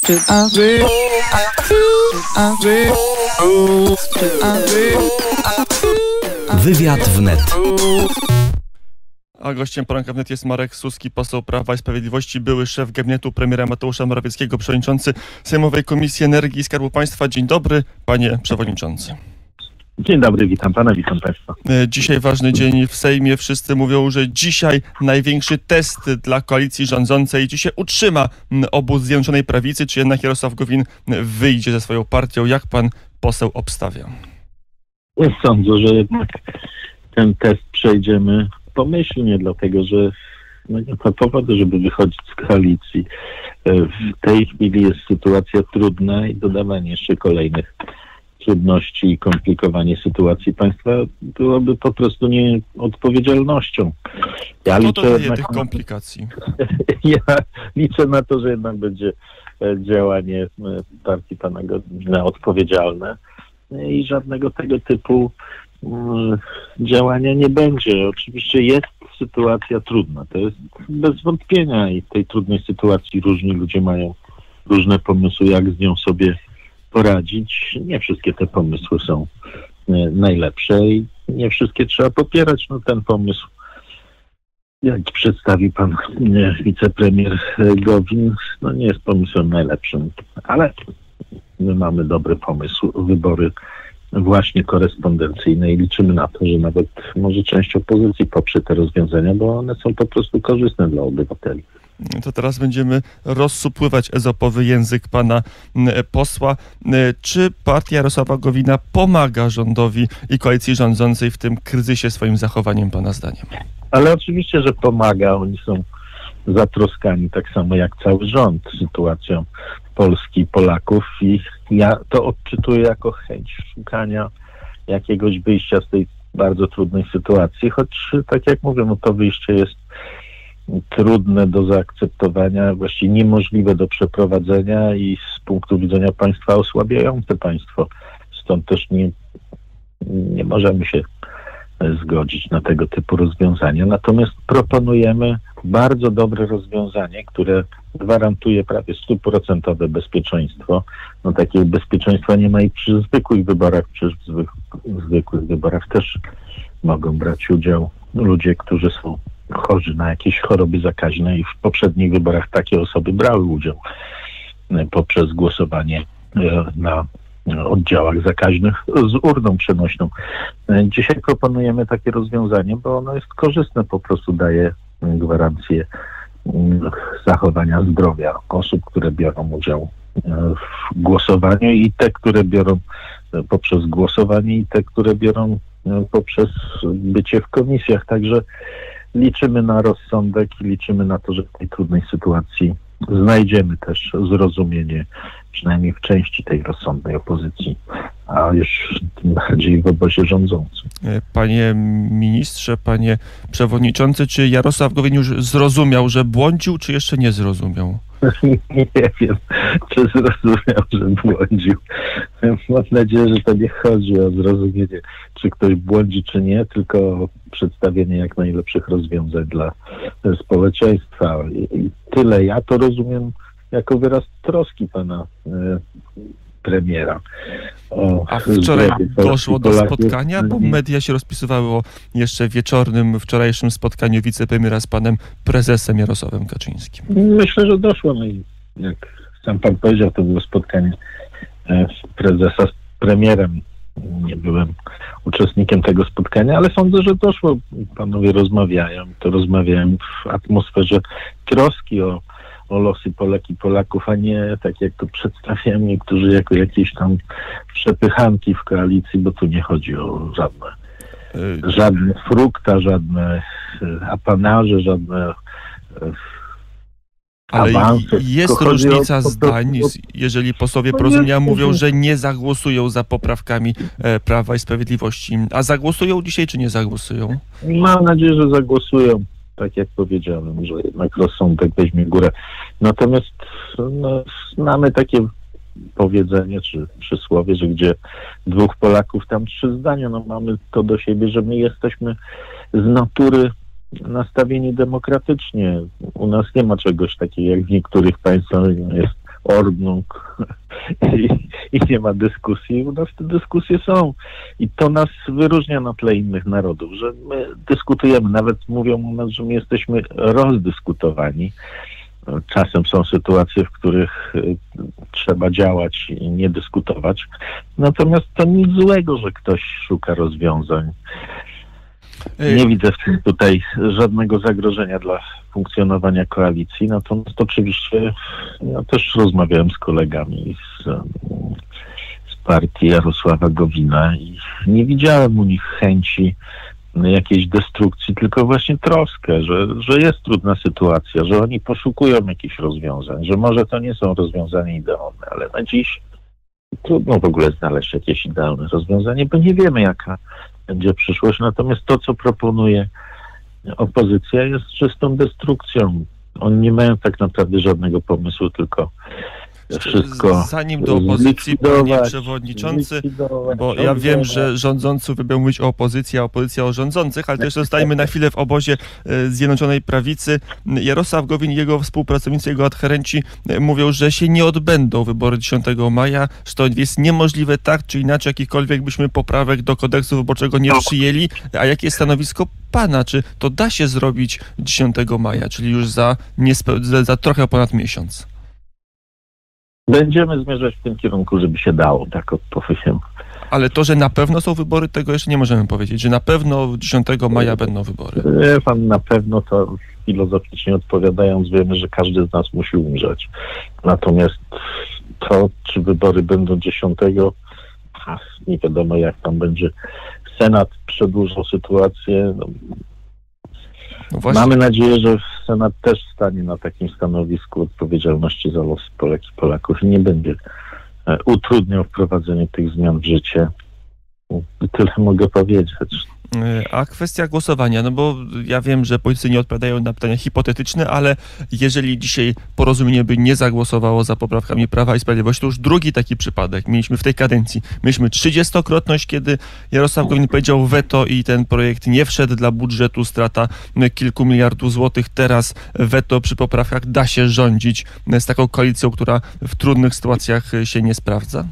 Wywiad wnet. A gościem poranka wnet jest Marek Suski, poseł Prawa i Sprawiedliwości, były szef gabinetu premiera Mateusza Morawieckiego, przewodniczący Sejmowej Komisji Energii i Skarbu Państwa. Dzień dobry, panie przewodniczący. Dzień dobry, witam pana, witam państwa. Dzisiaj ważny dzień w Sejmie. Wszyscy mówią, że dzisiaj największy test dla koalicji rządzącej. Czy się utrzyma obóz Zjednoczonej Prawicy, czy jednak Jarosław Gowin wyjdzie ze swoją partią? Jak pan poseł obstawia? Sądzę, że jednak ten test przejdziemy pomyślnie, dlatego że nie ma powodu, żeby wychodzić z koalicji. W tej chwili jest sytuacja trudna i dodawanie jeszcze kolejnych trudności i komplikowanie sytuacji państwa byłoby po prostu nieodpowiedzialnością. Kto dodaje tych komplikacji? Ja liczę na to, że jednak będzie działanie partii pana Gowina odpowiedzialne i żadnego tego typu działania nie będzie. Oczywiście jest sytuacja trudna. To jest bez wątpienia i w tej trudnej sytuacji różni ludzie mają różne pomysły, jak z nią sobie poradzić. Nie wszystkie te pomysły są najlepsze i nie wszystkie trzeba popierać. No ten pomysł, jak przedstawi pan wicepremier Gowin, no nie jest pomysłem najlepszym, ale my mamy dobry pomysł, wybory właśnie korespondencyjne i liczymy na to, że nawet może część opozycji poprze te rozwiązania, bo one są po prostu korzystne dla obywateli. To teraz będziemy rozsupływać ezopowy język pana posła. Czy partia Jarosława Gowina pomaga rządowi i koalicji rządzącej w tym kryzysie swoim zachowaniem, pana zdaniem? Ale oczywiście, że pomaga. Oni są zatroskani, tak samo jak cały rząd, sytuacją Polski i Polaków, i ja to odczytuję jako chęć szukania jakiegoś wyjścia z tej bardzo trudnej sytuacji, choć tak jak mówię, no to wyjście jest trudne do zaakceptowania, właściwie niemożliwe do przeprowadzenia i z punktu widzenia państwa osłabiające państwo. Stąd też nie możemy się zgodzić na tego typu rozwiązania. Natomiast proponujemy bardzo dobre rozwiązanie, które gwarantuje prawie 100% bezpieczeństwo. No takiego bezpieczeństwa nie ma i przy zwykłych wyborach. Przecież w zwykłych wyborach też mogą brać udział ludzie, którzy są chorzy na jakieś choroby zakaźne i w poprzednich wyborach takie osoby brały udział poprzez głosowanie na oddziałach zakaźnych z urną przenośną. Dzisiaj proponujemy takie rozwiązanie, bo ono jest korzystne, po prostu daje gwarancję zachowania zdrowia osób, które biorą udział w głosowaniu i te, które biorą poprzez głosowanie i te, które biorą poprzez bycie w komisjach. Także liczymy na rozsądek i liczymy na to, że w tej trudnej sytuacji znajdziemy też zrozumienie, przynajmniej w części tej rozsądnej opozycji, a już tym bardziej w obozie rządzącym. Panie ministrze, panie przewodniczący, czy Jarosław Gowin już zrozumiał, że błądził, czy jeszcze nie zrozumiał? Nie wiem, czy zrozumiał, że błądził. Mam nadzieję, że to nie chodzi o zrozumienie, czy ktoś błądzi, czy nie, tylko o przedstawienie jak najlepszych rozwiązań dla społeczeństwa. I tyle. Ja to rozumiem jako wyraz troski pana premiera. A wczoraj doszło do spotkania, bo media się rozpisywały o jeszcze wieczornym, wczorajszym spotkaniu wicepremiera z panem prezesem Jarosławem Kaczyńskim. Myślę, że doszło. No i jak sam pan powiedział, to było spotkanie prezesa z premierem. Nie byłem uczestnikiem tego spotkania, ale sądzę, że doszło. Panowie rozmawiają. To rozmawiają w atmosferze troski o losy Polek i Polaków, a nie tak jak to przedstawiają niektórzy jako jakieś tam przepychanki w koalicji, bo tu nie chodzi o żadne frukta, żadne apanarze, żadne awanse. Ale jest różnica zdań, jeżeli posłowie Porozumienia mówią, że nie zagłosują za poprawkami Prawa i Sprawiedliwości. A zagłosują dzisiaj, czy nie zagłosują? Mam nadzieję, że zagłosują. Tak jak powiedziałem, że jednak rozsądek weźmie górę. Natomiast znamy takie powiedzenie czy przysłowie, że gdzie dwóch Polaków, tam trzy zdania. No mamy to do siebie, że my jesteśmy z natury nastawieni demokratycznie. U nas nie ma czegoś takiego jak w niektórych państwach jest Ordnung i nie ma dyskusji. U nas te dyskusje są i to nas wyróżnia na tle innych narodów, że my dyskutujemy, nawet mówią u nas, że my jesteśmy rozdyskutowani. Czasem są sytuacje, w których trzeba działać i nie dyskutować. Natomiast to nic złego, że ktoś szuka rozwiązań. Nie widzę w tym tutaj żadnego zagrożenia dla funkcjonowania koalicji. Natomiast oczywiście ja też rozmawiałem z kolegami z partii Jarosława Gowina i nie widziałem u nich chęci jakiejś destrukcji, tylko właśnie troskę, że jest trudna sytuacja, że oni poszukują jakichś rozwiązań, że może to nie są rozwiązania idealne, ale na dziś trudno w ogóle znaleźć jakieś idealne rozwiązanie, bo nie wiemy, jaka będzie przyszłość. Natomiast to, co proponuje opozycja, jest czystą destrukcją. Oni nie mają tak naprawdę żadnego pomysłu, tylko wszystko. Zanim do opozycji, panie przewodniczący, bo ja wiem, że rządzący lubią mówić o opozycji, a opozycja o rządzących, ale też zostajmy na chwilę w obozie Zjednoczonej Prawicy. Jarosław Gowin i jego współpracownicy, jego adherenci mówią, że się nie odbędą wybory 10 maja, że to jest niemożliwe tak czy inaczej, jakichkolwiek byśmy poprawek do kodeksu wyborczego nie przyjęli. A jakie jest stanowisko pana? Czy to da się zrobić 10 maja, czyli już za trochę ponad miesiąc? Będziemy zmierzać w tym kierunku, żeby się dało, tak odpowiem. Ale to, że na pewno są wybory, tego jeszcze nie możemy powiedzieć, że na pewno 10 maja będą wybory. Pan na pewno, to filozoficznie odpowiadając, wiemy, że każdy z nas musi umrzeć. Natomiast to, czy wybory będą 10, nie wiadomo, jak tam będzie Senat przedłużał sytuację. Mamy nadzieję, że Senat też stanie na takim stanowisku odpowiedzialności za los Polek i Polaków i nie będzie utrudniał wprowadzenie tych zmian w życie. Tyle mogę powiedzieć. A kwestia głosowania, no bo ja wiem, że politycy nie odpowiadają na pytania hipotetyczne, ale jeżeli dzisiaj Porozumienie by nie zagłosowało za poprawkami Prawa i Sprawiedliwości, to już drugi taki przypadek mieliśmy w tej kadencji. Mieliśmy 30-krotność, kiedy Jarosław Gowin powiedział weto i ten projekt nie wszedł, dla budżetu strata kilku miliardów złotych. Teraz weto przy poprawkach. Da się rządzić z taką koalicją, która w trudnych sytuacjach się nie sprawdza?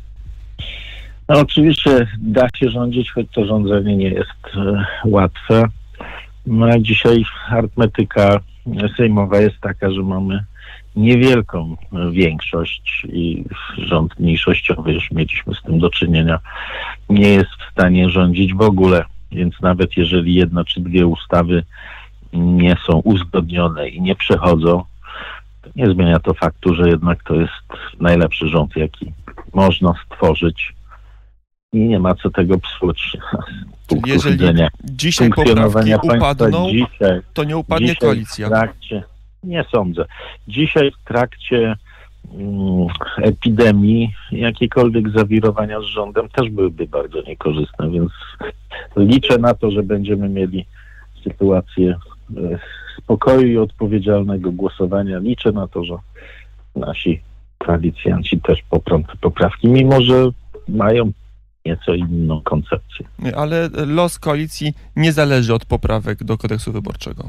No oczywiście da się rządzić, choć to rządzenie nie jest łatwe. No a dzisiaj arytmetyka sejmowa jest taka, że mamy niewielką większość i rząd mniejszościowy, już mieliśmy z tym do czynienia, nie jest w stanie rządzić w ogóle. Więc nawet jeżeli jedna czy dwie ustawy nie są uzgodnione i nie przechodzą, to nie zmienia to faktu, że jednak to jest najlepszy rząd, jaki można stworzyć. I nie ma co tego psuć. Jeżeli dzisiaj poprawki upadną, to nie upadnie koalicja. Nie sądzę. Dzisiaj w trakcie epidemii jakiekolwiek zawirowania z rządem też byłyby bardzo niekorzystne, więc liczę na to, że będziemy mieli sytuację spokoju i odpowiedzialnego głosowania. Liczę na to, że nasi koalicjanci też poprą te poprawki, mimo że mają nieco inną koncepcję. Ale los koalicji nie zależy od poprawek do kodeksu wyborczego.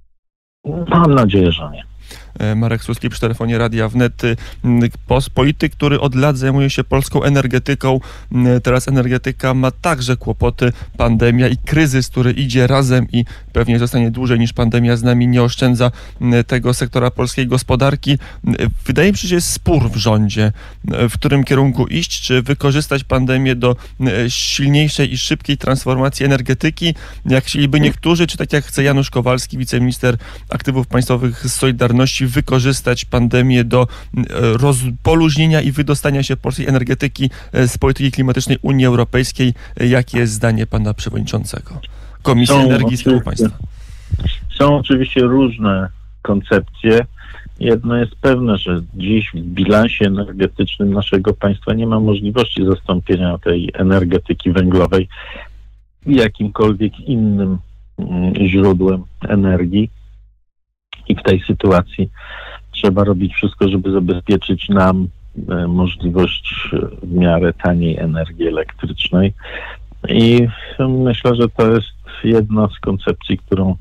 Mam nadzieję, że nie. Marek Suski przy telefonie Radia Wnet. Polityk, który od lat zajmuje się polską energetyką. Teraz energetyka ma także kłopoty. Pandemia i kryzys, który idzie razem i pewnie zostanie dłużej niż pandemia z nami, nie oszczędza tego sektora polskiej gospodarki. Wydaje mi się, że jest spór w rządzie, w którym kierunku iść, czy wykorzystać pandemię do silniejszej i szybkiej transformacji energetyki, jak chcieliby niektórzy, czy tak jak chce Janusz Kowalski, wiceminister aktywów państwowych z Solidarności, wykorzystać pandemię do poluźnienia i wydostania się polskiej energetyki z polityki klimatycznej Unii Europejskiej. Jakie jest zdanie pana przewodniczącego Komisji Energii i Skarbu Państwa? Są oczywiście różne koncepcje. Jedno jest pewne, że dziś w bilansie energetycznym naszego państwa nie ma możliwości zastąpienia tej energetyki węglowej jakimkolwiek innym źródłem energii. I w tej sytuacji trzeba robić wszystko, żeby zabezpieczyć nam możliwość w miarę taniej energii elektrycznej. I myślę, że to jest jedna z koncepcji, którą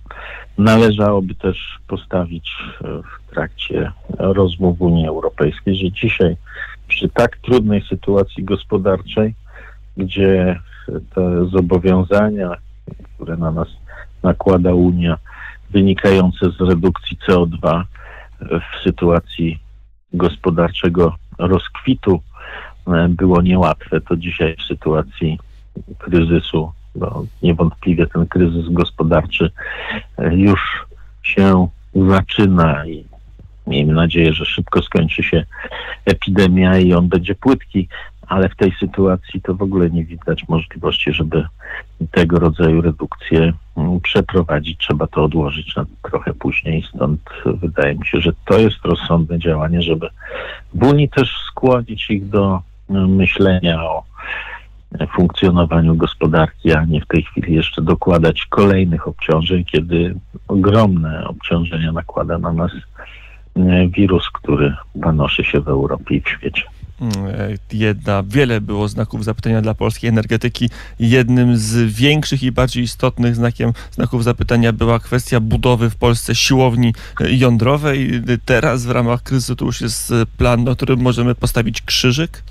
Należałoby też postawić w trakcie rozmów w Unii Europejskiej, że dzisiaj przy tak trudnej sytuacji gospodarczej, gdzie te zobowiązania, które na nas nakłada Unia, wynikające z redukcji CO2 w sytuacji gospodarczego rozkwitu było niełatwe, to dzisiaj w sytuacji kryzysu, niewątpliwie ten kryzys gospodarczy już się zaczyna i miejmy nadzieję, że szybko skończy się epidemia i on będzie płytki, ale w tej sytuacji to w ogóle nie widać możliwości, żeby tego rodzaju redukcje przeprowadzić. Trzeba to odłożyć na trochę później. Stąd wydaje mi się, że to jest rozsądne działanie, żeby w Unii też skłonić ich do myślenia o funkcjonowaniu gospodarki, a nie w tej chwili jeszcze dokładać kolejnych obciążeń, kiedy ogromne obciążenia nakłada na nas wirus, który panoszy się w Europie i w świecie. Wiele było znaków zapytania dla polskiej energetyki. Jednym z większych i bardziej istotnych znaków zapytania była kwestia budowy w Polsce siłowni jądrowej. Teraz w ramach kryzysu to już jest plan, na którym możemy postawić krzyżyk?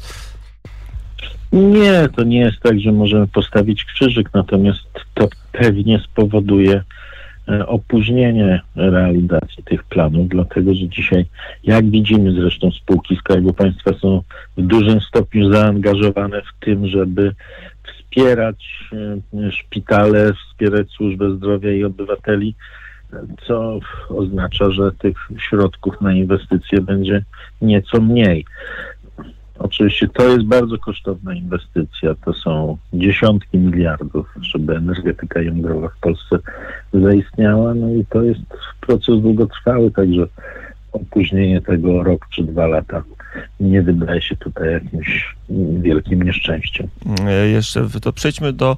Nie, to nie jest tak, że możemy postawić krzyżyk, natomiast to pewnie spowoduje opóźnienie realizacji tych planów, dlatego że dzisiaj, jak widzimy zresztą, spółki Skarbu Państwa są w dużym stopniu zaangażowane w tym, żeby wspierać szpitale, wspierać służbę zdrowia i obywateli, co oznacza, że tych środków na inwestycje będzie nieco mniej. Oczywiście to jest bardzo kosztowna inwestycja. To są dziesiątki miliardów, żeby energetyka jądrowa w Polsce zaistniała. No i to jest proces długotrwały, także opóźnienie tego o rok czy 2 lata nie wydaje się tutaj jakimś wielkim nieszczęściem. Jeszcze to przejdźmy do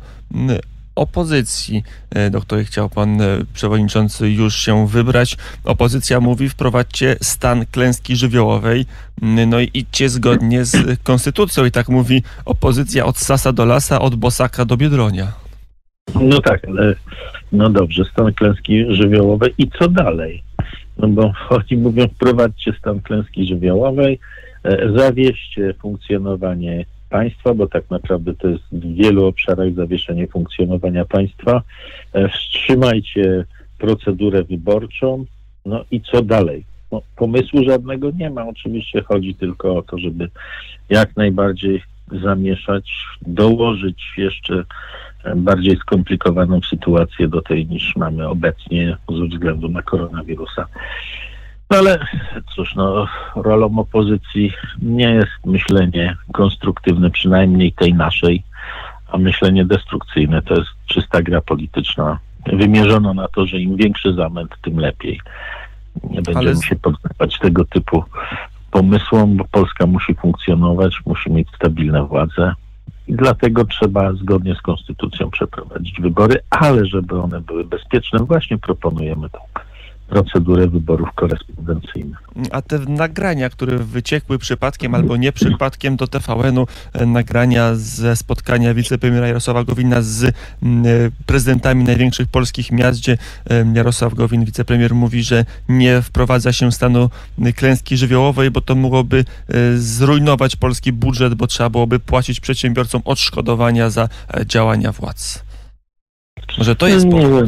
opozycji, do której chciał pan przewodniczący już się wybrać. Opozycja mówi: wprowadźcie stan klęski żywiołowej, no i idźcie zgodnie z konstytucją. I tak mówi opozycja od Sasa do Lasa, od Bosaka do Biedronia. No tak, ale no dobrze, stan klęski żywiołowej i co dalej? No bo oni mówią: wprowadźcie stan klęski żywiołowej, zawieźcie funkcjonowanie państwa, bo tak naprawdę to jest w wielu obszarach zawieszenie funkcjonowania państwa. Wstrzymajcie procedurę wyborczą. No i co dalej? No, pomysłu żadnego nie ma. Oczywiście chodzi tylko o to, żeby jak najbardziej zamieszać, dołożyć jeszcze bardziej skomplikowaną sytuację do tej, niż mamy obecnie ze względu na koronawirusa. No ale cóż, rolą opozycji nie jest myślenie konstruktywne, przynajmniej tej naszej, a myślenie destrukcyjne. To jest czysta gra polityczna, wymierzona na to, że im większy zamęt, tym lepiej. Nie będziemy się poddawać tego typu pomysłom, bo Polska musi funkcjonować, musi mieć stabilne władze i dlatego trzeba zgodnie z konstytucją przeprowadzić wybory, ale żeby one były bezpieczne, właśnie proponujemy tą procedurę wyborów korespondencyjnych. A te nagrania, które wyciekły przypadkiem albo nie przypadkiem do TVN-u, nagrania ze spotkania wicepremiera Jarosława Gowina z prezydentami największych polskich miast, gdzie Jarosław Gowin, wicepremier, mówi, że nie wprowadza się stanu klęski żywiołowej, bo to mogłoby zrujnować polski budżet, bo trzeba byłoby płacić przedsiębiorcom odszkodowania za działania władz. Może to jest powód?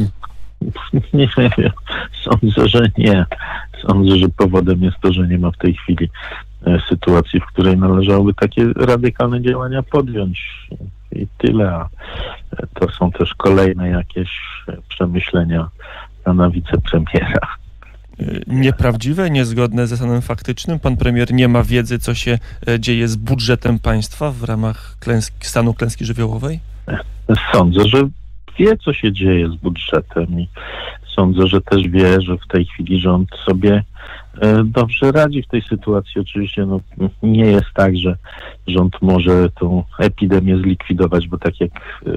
Nie wiem. Sądzę, że nie. Sądzę, że powodem jest to, że nie ma w tej chwili sytuacji, w której należałoby takie radykalne działania podjąć. I tyle. A to są też kolejne jakieś przemyślenia pana wicepremiera. Nieprawdziwe, niezgodne ze stanem faktycznym? Pan premier nie ma wiedzy, co się dzieje z budżetem państwa w ramach stanu klęski żywiołowej? Sądzę, że wie, co się dzieje z budżetem i sądzę, że też wie, że w tej chwili rząd sobie dobrze radzi w tej sytuacji. Oczywiście nie jest tak, że rząd może tą epidemię zlikwidować, bo tak jak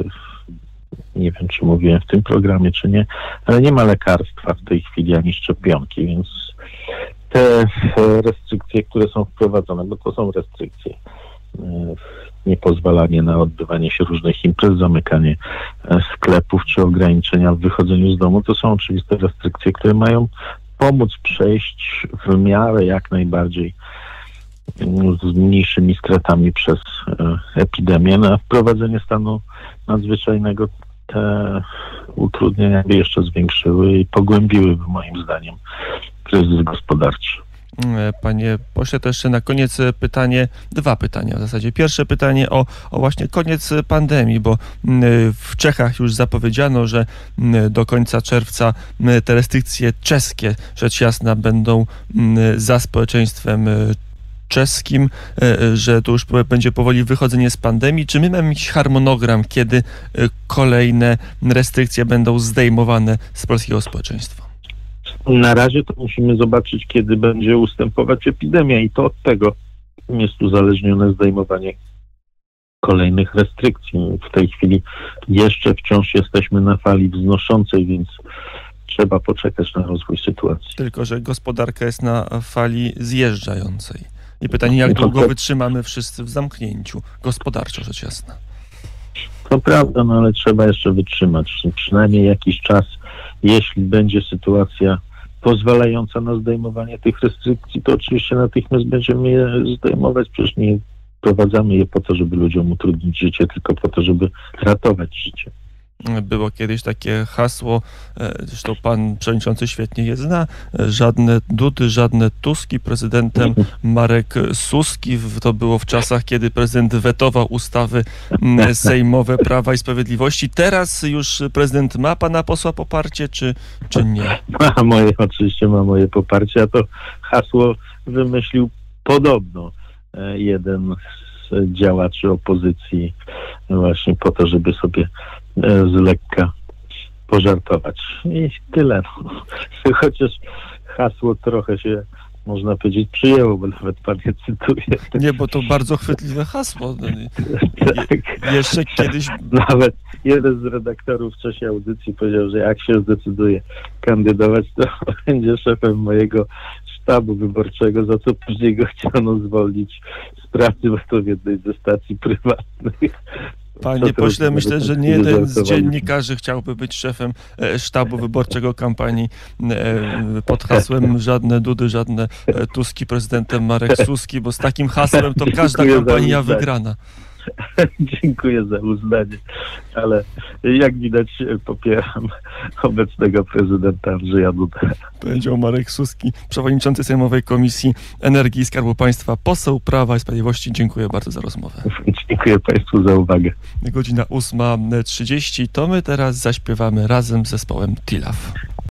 nie wiem, czy mówiłem w tym programie, czy nie, ale nie ma lekarstwa w tej chwili ani szczepionki, więc te restrykcje, które są wprowadzone, bo to są restrykcje, niepozwalanie na odbywanie się różnych imprez, zamykanie sklepów czy ograniczenia w wychodzeniu z domu, to są oczywiste restrykcje, które mają pomóc przejść w miarę jak najbardziej z mniejszymi stratami przez epidemię. Na wprowadzenie stanu nadzwyczajnego te utrudnienia by jeszcze zwiększyły i pogłębiłyby moim zdaniem kryzys gospodarczy. Panie pośle, to jeszcze na koniec dwa pytania w zasadzie. Pierwsze pytanie o właśnie koniec pandemii, bo w Czechach już zapowiedziano, że do końca czerwca te restrykcje czeskie, rzecz jasna, będą za społeczeństwem czeskim, że to już będzie powoli wychodzenie z pandemii. Czy my mamy jakiś harmonogram, kiedy kolejne restrykcje będą zdejmowane z polskiego społeczeństwa? Na razie to musimy zobaczyć, kiedy będzie ustępować epidemia i to od tego jest uzależnione zdejmowanie kolejnych restrykcji. W tej chwili jeszcze wciąż jesteśmy na fali wznoszącej, więc trzeba poczekać na rozwój sytuacji. Tylko że gospodarka jest na fali zjeżdżającej. I pytanie, jak długo wytrzymamy wszyscy w zamknięciu? Gospodarczo, rzecz jasna. To prawda, no ale trzeba jeszcze wytrzymać. Przynajmniej jakiś czas, jeśli będzie sytuacja pozwalająca na zdejmowanie tych restrykcji, to oczywiście natychmiast będziemy je zdejmować. Przecież nie wprowadzamy je po to, żeby ludziom utrudnić życie, tylko po to, żeby ratować życie. Było kiedyś takie hasło, zresztą pan przewodniczący świetnie je zna, żadne Dudy, żadne Tuski, prezydentem Marek Suski. To było w czasach, kiedy prezydent wetował ustawy sejmowe Prawa i Sprawiedliwości. Teraz już prezydent ma pana posła poparcie, czy nie? Oczywiście ma moje poparcie, a to hasło wymyślił podobno jeden z działaczy opozycji właśnie po to, żeby sobie z lekka pożartować. I tyle. Chociaż hasło trochę się, można powiedzieć, przyjęło, bo nawet pan je cytuje. Nie, bo to bardzo chwytliwe hasło. Jeszcze kiedyś... Nawet jeden z redaktorów w czasie audycji powiedział, że jak się zdecyduje kandydować, to będzie szefem mojego sztabu wyborczego, za co później go chciano zwolnić z pracy, bo to w jednej ze stacji prywatnych. Panie pośle, myślę, że nie jeden z dziennikarzy chciałby być szefem sztabu wyborczego kampanii pod hasłem żadne Dudy, żadne Tuski, prezydentem Marek Suski, bo z takim hasłem to każda kampania wygrana. Dziękuję za uznanie, ale jak widać popieram obecnego prezydenta Andrzeja Dudę. Powiedział Marek Suski, przewodniczący Sejmowej Komisji Energii i Skarbu Państwa, poseł Prawa i Sprawiedliwości. Dziękuję bardzo za rozmowę. Dziękuję Państwu za uwagę. Godzina 8:30, to my teraz zaśpiewamy razem z zespołem Tilaf.